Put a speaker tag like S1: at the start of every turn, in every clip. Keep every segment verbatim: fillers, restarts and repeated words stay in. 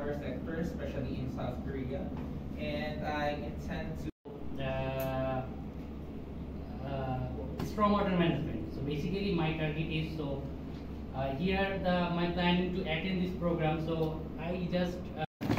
S1: water sector, especially in South Korea, and I intend to.
S2: Uh, uh, stormwater management. So basically, my target is so uh, here the my planning to attend this program. So I just. Uh,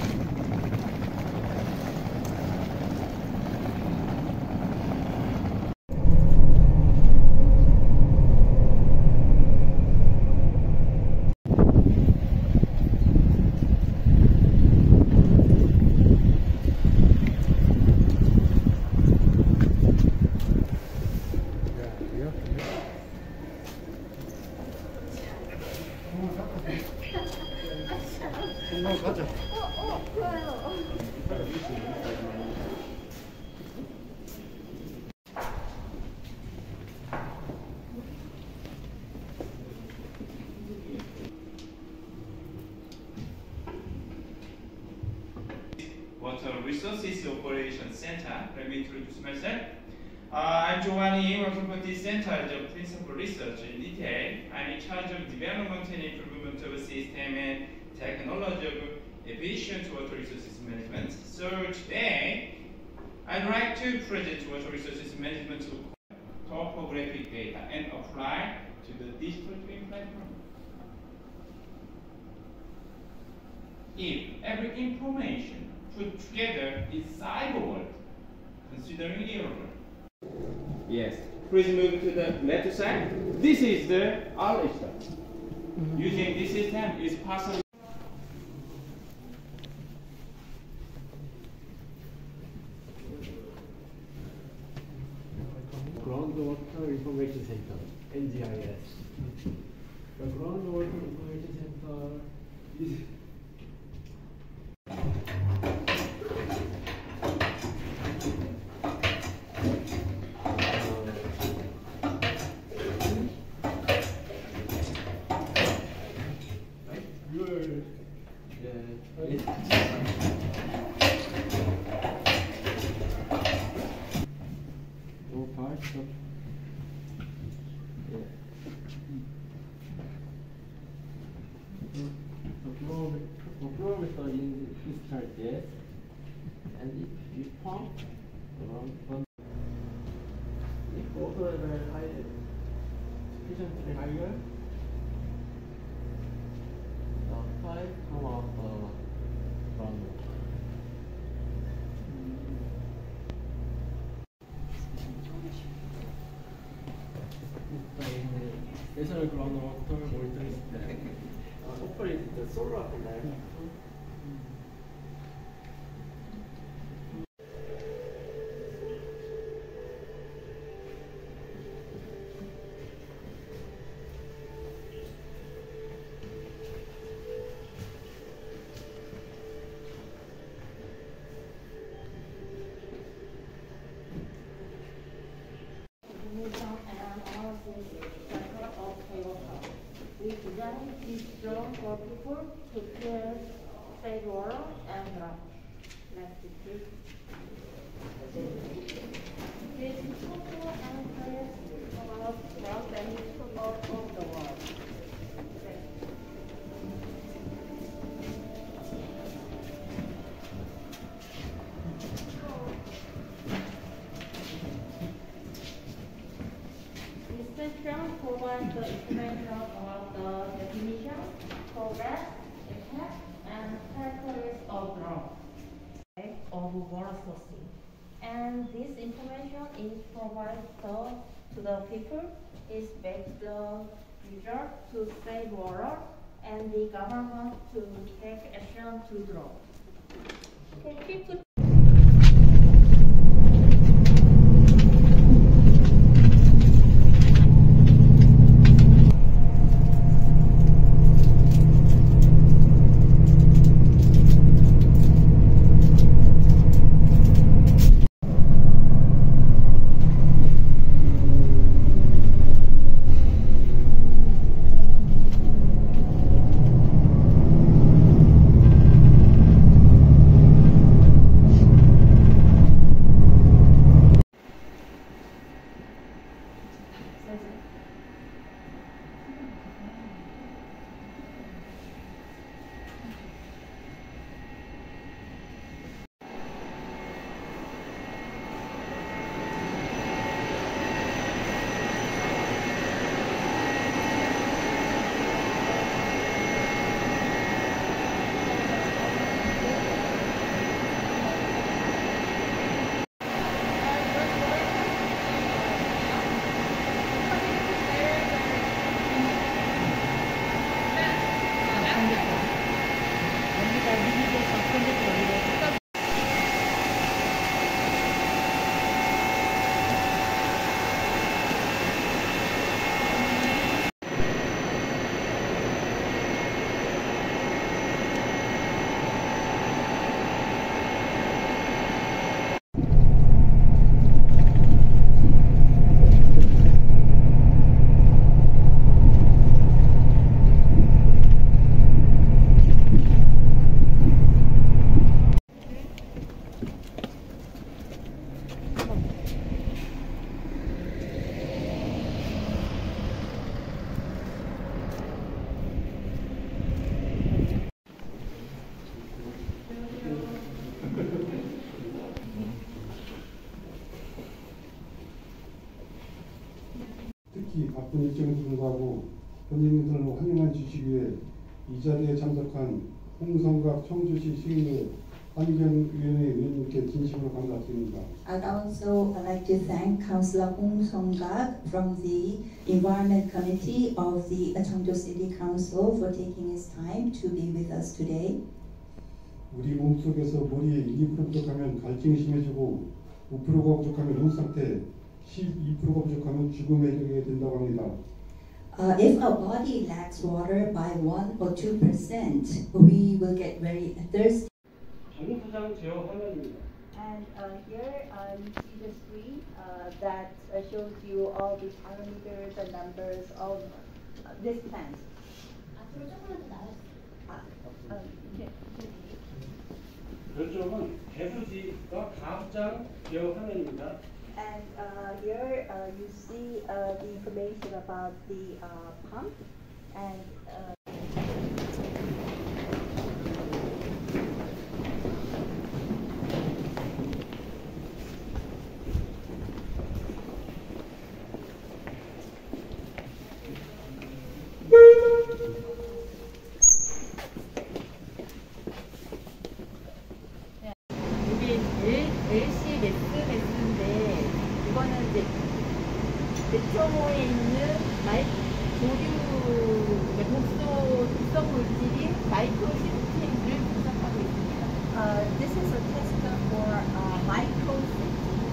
S3: 가자.
S4: 어, 어, 좋아요.
S5: Water Resources Operation Center. Let me introduce myself. Uh, I'm Giovanni, Water Quality Center as a principal researcher in detail. I'm in charge of development and improvement of system and technology of efficient water resources management. So today, I'd like to present water resources management topographic data and apply to the digital twin platform. If every information put together is cyber, considering the error. Yes. Please move to the left side. This is the our system. Mm-hmm. Using this system is possible.
S3: Groundwater Information Center, N G I S. The Groundwater Information Center is So, yeah. The flow is in discharge gas, and if you pump around one, if water level high, sufficiently higher, the pipe come out the groundwater. National Groundwater Monitoring System uh, operates the solar panel.
S4: We designed this drone for people to clear save water and drought. Let's see. This is photo and clears about drought and its about of the world. This section provides the information about the definition, progress, impact, and characteristics of drought of water sourcing. And this information is provided to the people, is back the user to save water and the government to take action to drought. Okay, people.
S6: 바쁜 일정에도 불구하고 본인들을 환영해 주시기 위해 이 자리에 참석한 홍성각 청주시 시의회 환경위원회 위원님께 진심으로 감사드립니다.
S7: I'd also like to thank Councillor Hong Song-gak from the Environment Committee of the Cheongju City Council for taking his time to be with us today.
S6: 우리 몸속에서 머리에 일, 이 퍼센트 부족하면 갈증이 심해지고 오 퍼센트가 부족하면 노후 상태, 십이 퍼센트가 부족하면 죽음에 이르게 된다고 합니다.
S7: Uh, if our body lacks water by one or two percent, we will get very thirsty.
S3: 정부장 제어 화면입니다.
S8: And uh, here uh, you see the screen uh, that uh, shows you all the parameters and numbers of uh, this plant. Uh, uh,
S3: 왼쪽은 배수지가 가압장 제어 화면입니다.
S8: and uh, here uh, you see uh, the information about the uh, pump and uh,
S4: 대초에 있는 마이 조류 독소 독성 물질인 마이크로시스템을 분석하고 있습니다.
S8: uh, this is a tester for uh, microsystem.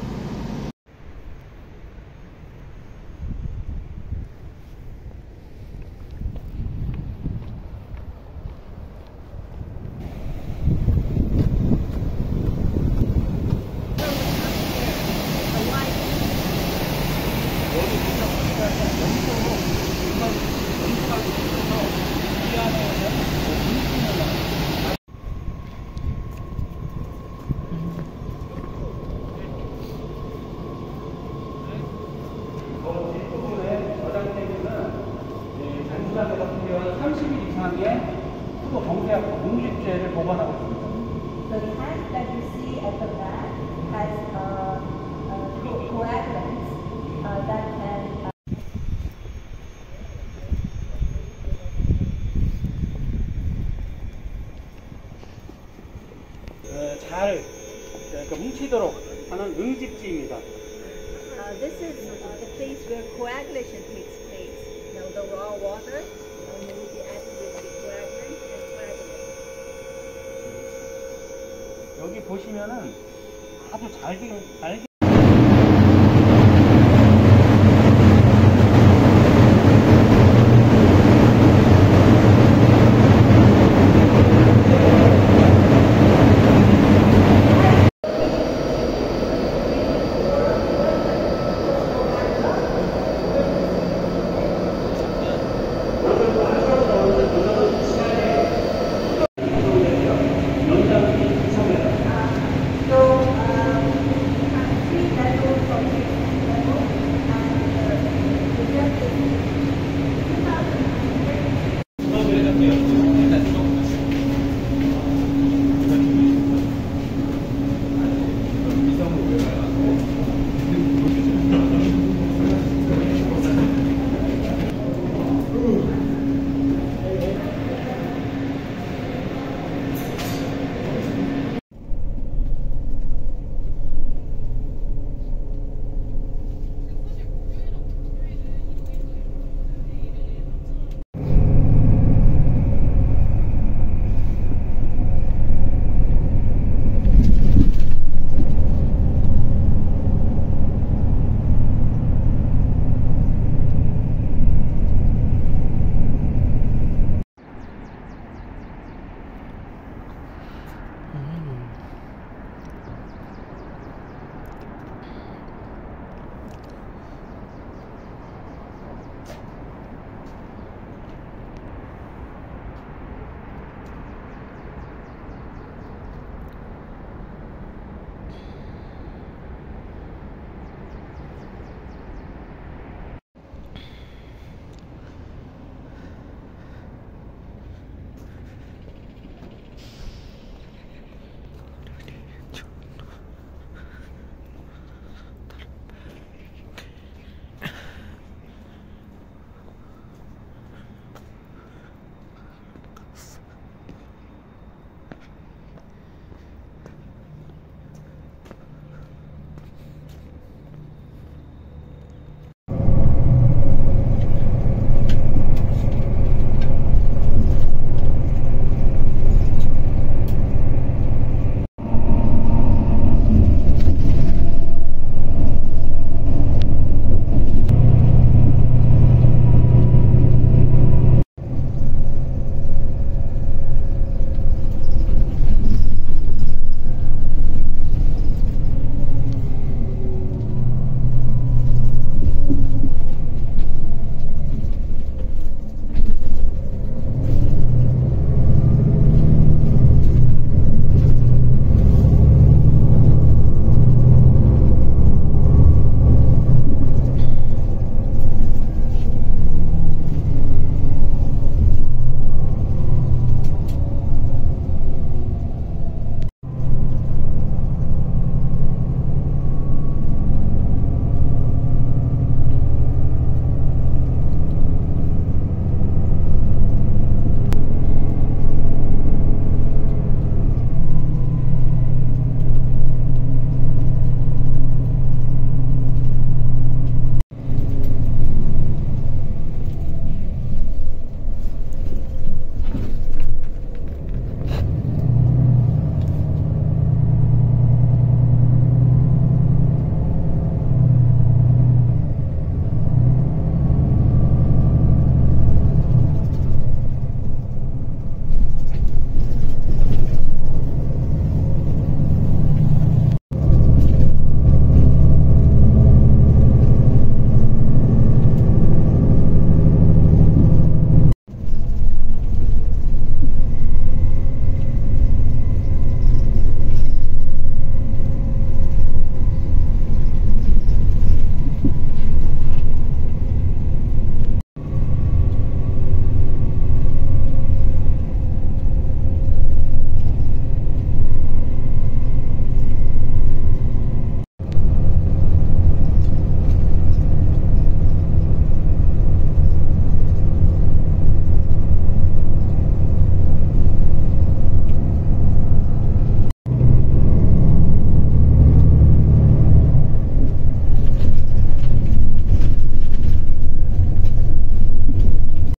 S8: The tank that you see at the back has uh, uh, coagulants uh, that can uh,
S3: 어, 잘 그, 뭉치도록 하는 응집지입니다.
S8: Uh, this is uh, the place where coagulation takes place. Now the raw water um, will be added with the coagulant and coagulate.
S3: 여기 보시면은 아주 잘게 잘게
S6: 음.